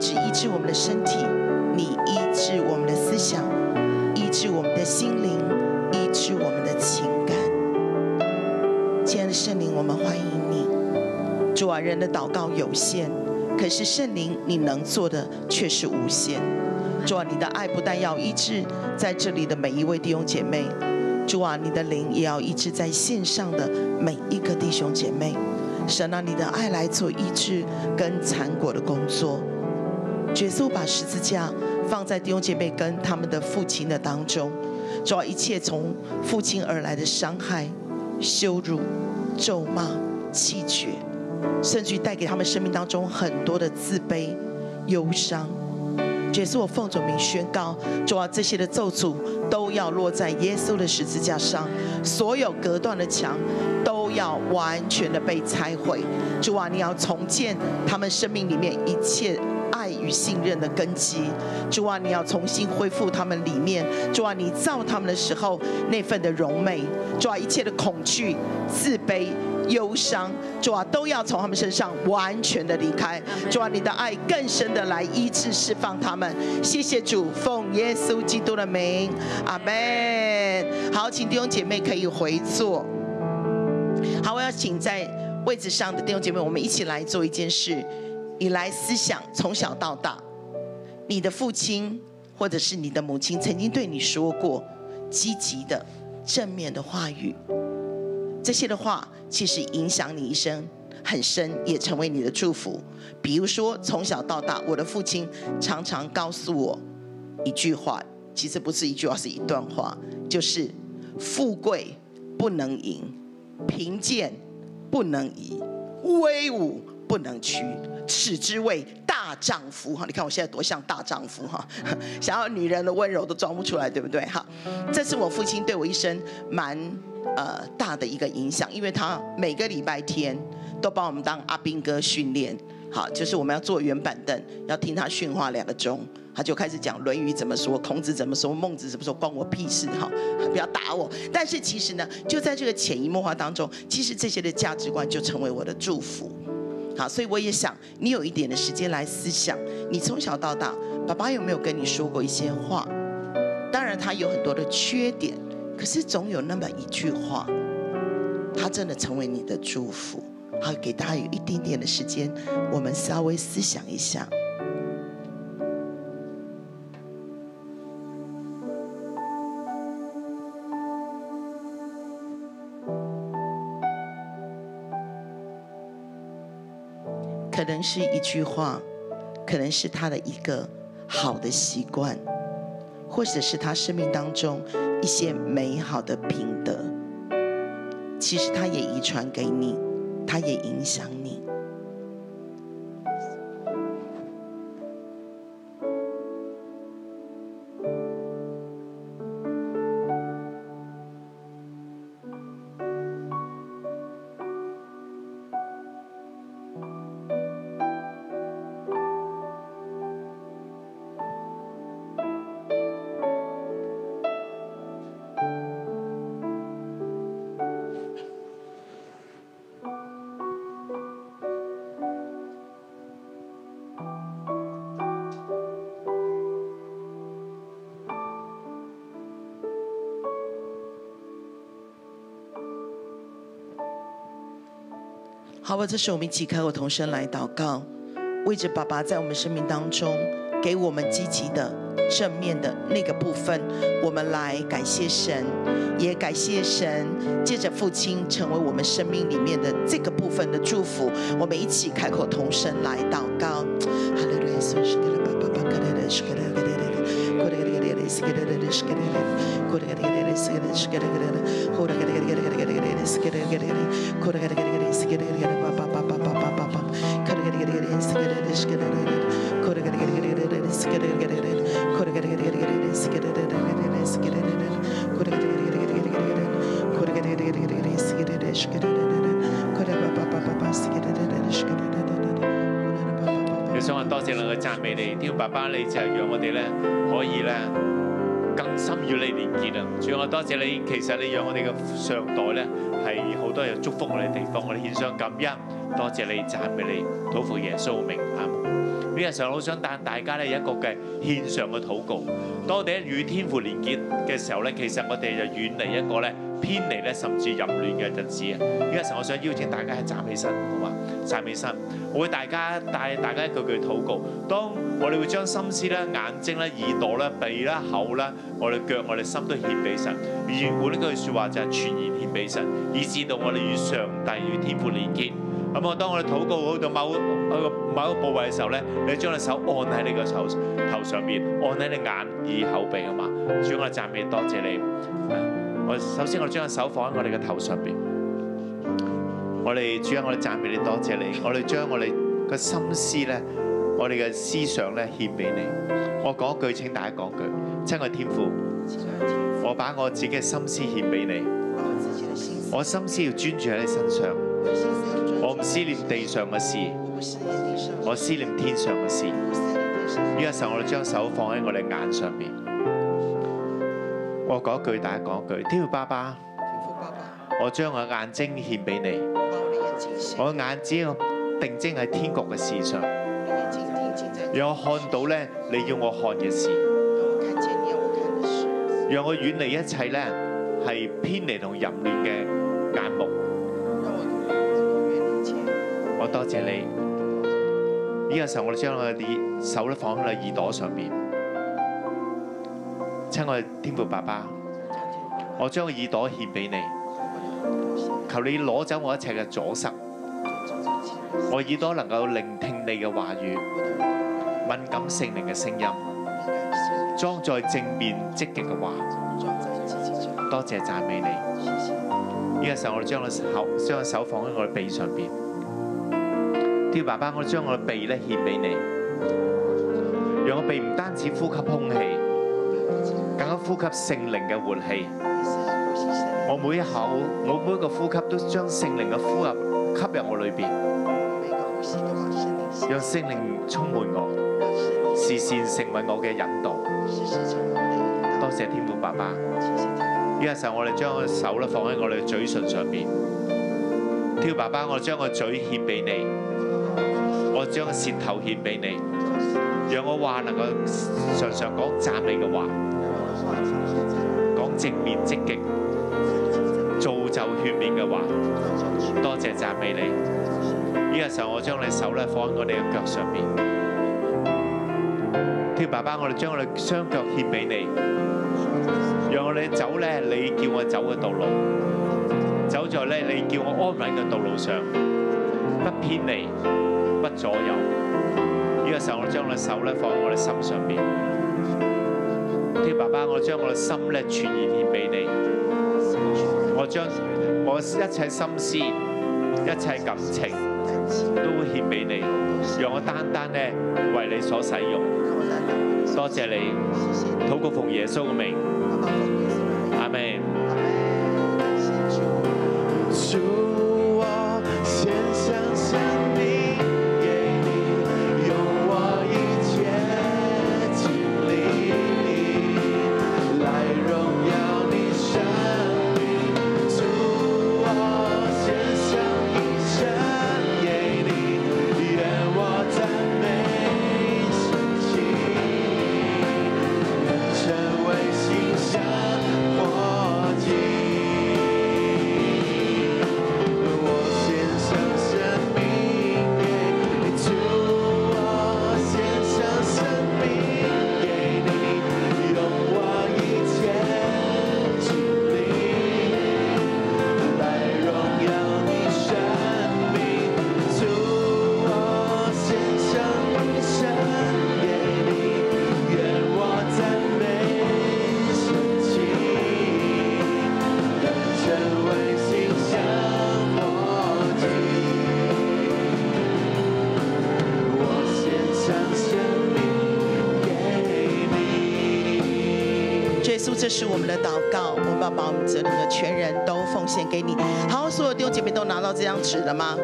止医治我们的身体，你医治我们的思想，医治我们的心灵，医治我们的情感。亲爱的圣灵，我们欢迎你。主啊，人的祷告有限，可是圣灵你能做的却是无限。主啊，你的爱不但要医治在这里的每一位弟兄姐妹，主啊，你的灵也要医治在线上的每一个弟兄姐妹。神啊，你的爱来做医治跟残果的工作。耶稣把十字架放在弟兄姐妹跟他们的父亲的当中，主啊，一切从父亲而来的伤害、羞辱、咒骂、弃绝，甚至于带给他们生命当中很多的自卑、忧伤。耶稣，我奉主名宣告，主啊，这些的咒诅都要落在耶稣的十字架上，所有隔断的墙都要完全的被拆毁。主啊，你要重建他们生命里面一切爱与信任的根基。主啊，你要重新恢复他们里面，主啊，你造他们的时候那份的荣美，主啊，一切的恐惧、自卑、忧伤，主啊，都要从他们身上完全的离开。主啊，你的爱更深的来医治释放他们。谢谢主，奉耶稣基督的名，阿们。好，请弟兄姐妹可以回座。好，我要请在位置上的弟兄姐妹，我们一起来做一件事。你来思想，从小到大，你的父亲或者是你的母亲曾经对你说过积极的、正面的话语，这些的话其实影响你一生很深，也成为你的祝福。比如说，从小到大，我的父亲常常告诉我一句话，其实不是一句话，是一段话，就是富贵不能赢，贫贱不能移，威武不能屈，此之谓大丈夫。你看我现在多像大丈夫，想要女人的温柔都装不出来，对不对？这是我父亲对我一生蛮大的一个影响，因为他每个礼拜天都把我们当阿兵哥训练。好，就是我们要坐圆板凳，要听他训话2个钟，他就开始讲《论语》怎么说，孔子怎么说，孟子怎么说，关我屁事，不要打我。但是其实呢，就在这个潜移默化当中，其实这些的价值观就成为我的祝福。好，所以我也想你有一点的时间来思想，你从小到大，爸爸有没有跟你说过一些话？当然他有很多的缺点，可是总有那么一句话，他真的成为你的祝福。好，给大家有一点点的时间，我们稍微思想一下。可能是一句话，可能是他的一个好的习惯，或者是他生命当中一些美好的品德，其实他也遗传给你，他也影响你。好吧，这时候我们一起开口同声来祷告，为着爸爸在我们生命当中给我们积极的正面的那个部分，我们来感谢神，也感谢神借着父亲成为我们生命里面的这个部分的祝福。我们一起开口同声来祷告。哈利路亚！ 多謝兩個讚美你，天父爸爸，你就係讓我哋咧可以咧更深與你連結啊！主我多謝你，其實你讓我哋嘅上代咧係好多人祝福我哋地方，我哋獻上感恩，多謝你，讚美你，禱告耶穌名阿門。呢日上好想帶大家咧有一個嘅獻上嘅禱告。當我哋與天父連結嘅時候咧，其實我哋就遠離一個咧偏離咧甚至淫亂嘅日子啊！呢日上我想邀請大家係站起身，好嘛？站起身，我會帶大家一句句禱告。當我哋會將心思咧、眼睛咧、耳朵咧、鼻啦、口啦、我哋腳、我哋心都獻俾神。原本呢句説話就係全然獻俾神，以至到我哋與上帝與天父連結。咁當我哋禱告到某一個部位嘅時候咧，你將你手按喺你個頭上邊，按喺你眼、耳、口、鼻啊嘛。主我讚美多謝你。我首先我將個手放喺我哋嘅頭上邊。我哋主啊，我哋讚美你，多謝你。我哋將我哋嘅心思咧，我哋嘅思想咧獻俾你。我講一句，請大家講句，親愛天父，我把我自己嘅心思獻俾你。我心思要專注喺你身上。我唔思念地上嘅事，我思念天上嘅事。呢個時候我哋將手放喺我哋眼上邊。我講一句，大家講一句，天父爸爸，我將我眼睛獻俾你。我眼睛定睛喺天國嘅事上，讓我看到咧你要我看嘅事，讓我遠離一切咧係偏離同淫亂嘅眼目。我多謝你。呢個時候我哋將我哋手咧放喺你耳朵上邊。親愛天父爸爸，我將個耳朵獻俾你，求你攞走我一切嘅阻塞，我耳朵能夠聆聽你嘅話語，敏感聖靈嘅聲音，裝載正面積極嘅話。多謝讚美你。呢個時候我哋將個手放喺我哋鼻上邊。天父爸爸，我將我嘅鼻咧獻俾你，讓我鼻唔單止呼吸空氣，更加呼吸聖靈嘅活氣。我每一口，我每一個呼吸都將聖靈嘅呼吸吸入我裏邊，讓聖靈充滿我，視線成為我嘅引導。多謝天父爸爸。呢個時候我哋將個手咧放喺我哋嘅嘴唇上邊。天父爸爸，我將個嘴獻俾你，我將個舌頭獻俾你，讓我話能夠常常講讚美嘅話，講正面積極、造就勸勉嘅話。多謝讚美你。呢個時候我將你手咧放喺我哋嘅腳上邊。天父爸爸，我哋將我哋雙腳獻俾你，讓我哋走咧你叫我走嘅道路，走在咧你叫我安穩嘅道路上，不偏離，不左右。呢個時候我將我哋手咧放喺我哋心上邊。天父爸爸，我將我嘅心咧全然獻俾你，我將我一切心思、一切感情都會獻俾你，讓我單單咧為你所使用。多謝你，禱告奉耶穌嘅名，阿們。 主，我獻上生命給你，用我一切經歷來榮耀你生命。主，我獻上一生給你，願我讚美神蹟，成為馨香火祭。 这是我们的祷告，我们要把我们这里的全人都奉献给你。好，所有弟兄姐妹都拿到这张纸了吗？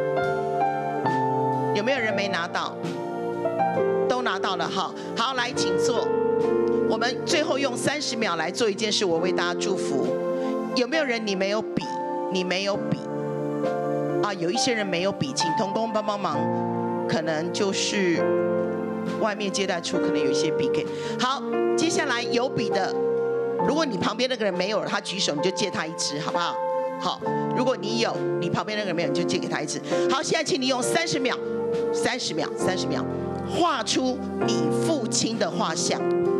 有没有人没拿到？都拿到了，好，来，请坐。 我们最后用30秒来做一件事，我为大家祝福。有没有人你没有笔？你没有笔啊？有一些人没有笔，请同工帮忙，可能就是外面接待处可能有一些笔给。好，接下来有笔的，如果你旁边那个人没有，他举手你就借他一支，好不好？好，如果你有，你旁边那个人没有，你就借给他一支。好，现在请你用30秒画出你父亲的画像。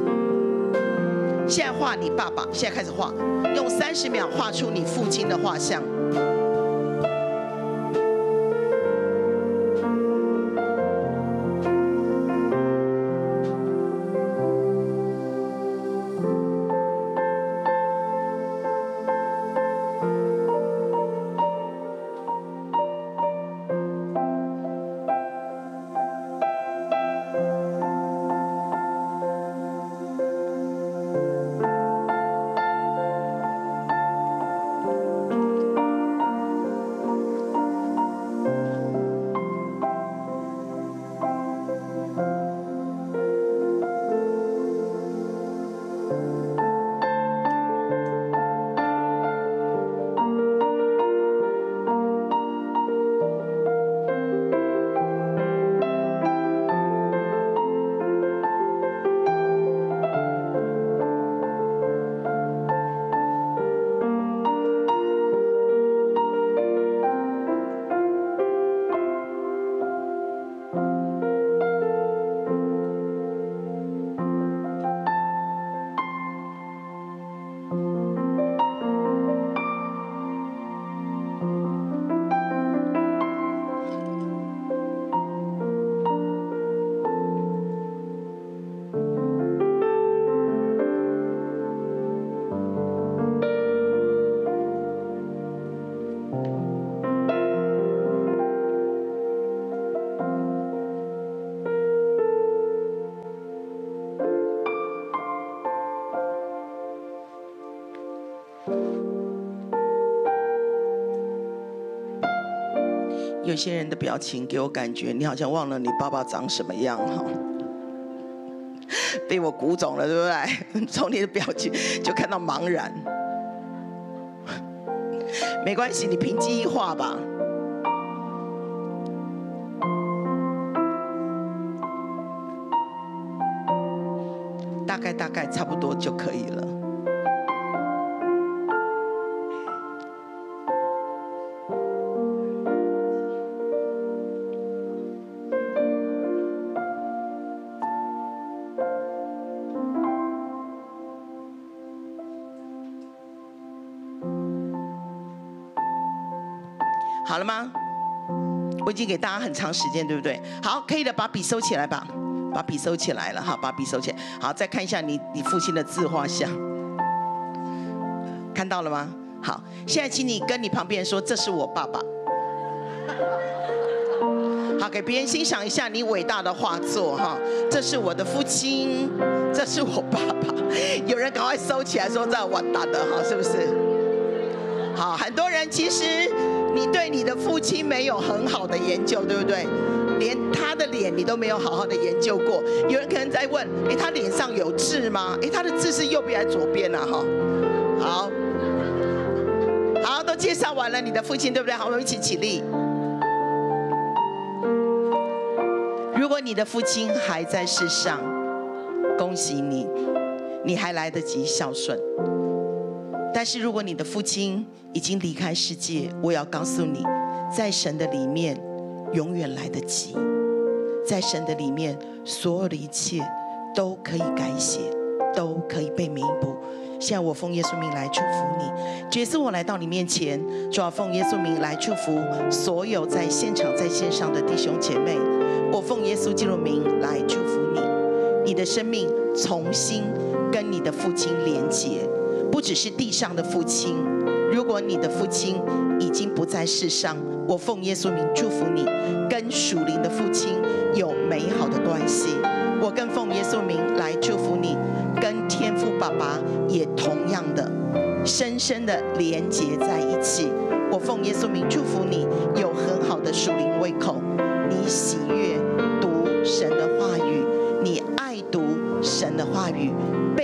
现在画你爸爸，现在开始画，用30秒画出你父亲的画像。有些人的表情给我感觉，你好像忘了你爸爸长什么样哈，被我鼓肿了，对不对？从你的表情就看到茫然，没关系，你凭记忆画吧。大概差不多就可以了。好了吗？我已经给大家很长时间，对不对？好，可以的，把笔收起来吧，把笔收起来了，好，把笔收起来。好，再看一下你父亲的自画像，看到了吗？好，现在请你跟你旁边人说，这是我爸爸。好，给别人欣赏一下你伟大的画作哈，这是我的父亲，这是我爸爸。有人赶快收起来说这完蛋了哈，是不是？好，很多人其实你对你的父亲没有很好的研究，对不对？连他的脸你都没有好好的研究过。有人可能在问，他脸上有痣吗？他的痣是右边还是左边啊？哈，好，都介绍完了你的父亲，对不对？好，我们一起起立。如果你的父亲还在世上，恭喜你，你还来得及孝顺。但是如果你的父亲已经离开世界，我要告诉你，在神的里面永远来得及，在神的里面所有的一切都可以改写，都可以被弥补。现在我奉耶稣名来祝福你，这次我来到你面前，主要奉耶稣名来祝福所有在现场在线上的弟兄姐妹，我奉耶稣基督名来祝福你，你的生命重新跟你的父亲连结，不只是地上的父亲，如果你的父亲已经不在世上，我奉耶稣名祝福你，跟属灵的父亲有美好的关系。我更奉耶稣名来祝福你，跟天父爸爸也同样的深深的连结在一起。我奉耶稣名祝福你，有很好的属灵胃口，你喜悦读神的话语，你爱读神的话语，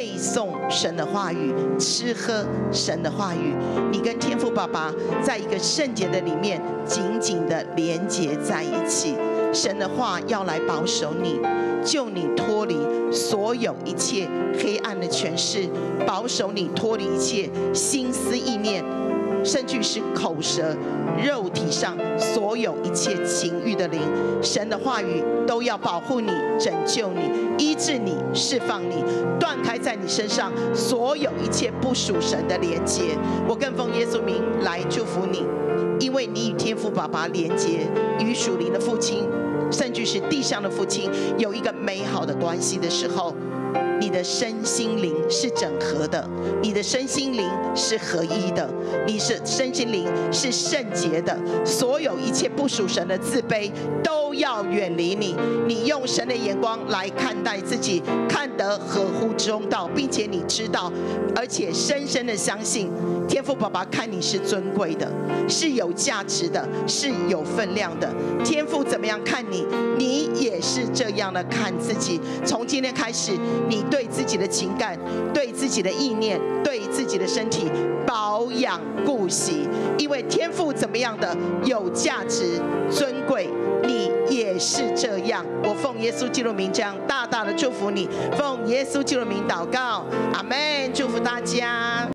神的话语，吃喝神的话语。你跟天父爸爸在一个圣洁的里面紧紧的连结在一起。神的话要来保守你，救你脱离所有一切黑暗的权势，保守你脱离一切心思意念，甚至是口舌、肉体上所有一切情欲的灵。神的话语都要保护你、拯救你、医治你、释放你，断开在你身上所有一切不属神的连结。我更奉耶稣名来祝福你，因为你与天父爸爸连结，与属灵的父亲，甚至是地上的父亲有一个美好的关系的时候，你的身心灵是整合的，你的身心灵是合一的，你是身心灵是圣洁的，所有一切不属神的自卑都要远离你。你用神的眼光来看待自己，看得合乎中道，并且你知道，而且深深的相信天父爸爸看你是尊贵的，是有价值的，是有分量的。天父怎么样看你，你也是这样的看自己。从今天开始，你对自己的情感、对自己的意念、对自己的身体保养顾惜，因为天父怎么样的有价值、尊贵，你也是这样。我奉耶稣基督名这样大大的祝福你，奉耶稣基督名祷告，阿们。祝福大家。